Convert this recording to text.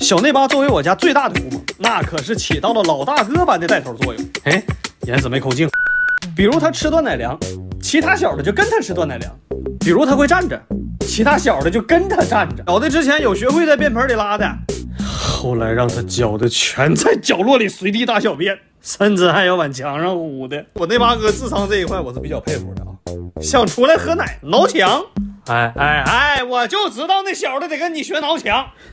小内八作为我家最大的古蟒，那可是起到了老大哥般的带头作用。哎，颜子没口径。比如他吃断奶粮，其他小的就跟他吃断奶粮；比如他会站着，其他小的就跟他站着。小的之前有学会在便盆里拉的，后来让他教的全在角落里随地大小便，甚至还要往墙上呼的。我内八哥智商这一块我是比较佩服的啊，想出来喝奶挠墙。哎，我就知道那小的得跟你学挠墙。